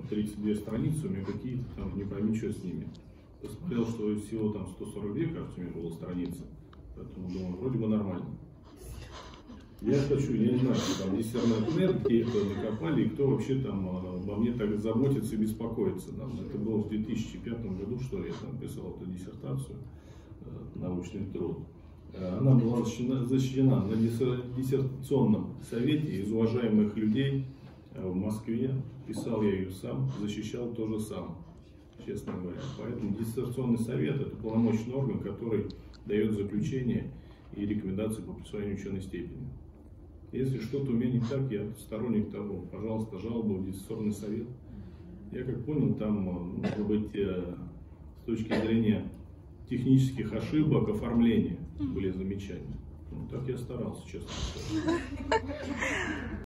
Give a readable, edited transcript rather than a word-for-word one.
32 страницы, у меня какие-то там, не пойми, что с ними. Посмотрел, что всего там 142, кажется, у меня было страницы. Поэтому думаю, вроде бы нормально. Я хочу, я не знаю, там Диссернет.нет, где это накопали, и кто вообще там обо мне так заботится и беспокоится. Там, это было в 2005 году, что я там писал эту диссертацию, научный труд. Она была защищена на диссертационном совете из уважаемых людей в Москве. Писал я ее сам, защищал тоже сам, честно говоря. Поэтому диссертационный совет – это полномочный орган, который дает заключение и рекомендации по присвоению ученой степени. Если что-то у меня не так, я сторонник того, пожалуйста, жалобу в диссертационный совет. Я как понял, там, может быть, с точки зрения технических ошибок, оформления были замечания. Ну, так я старался, честно сказать.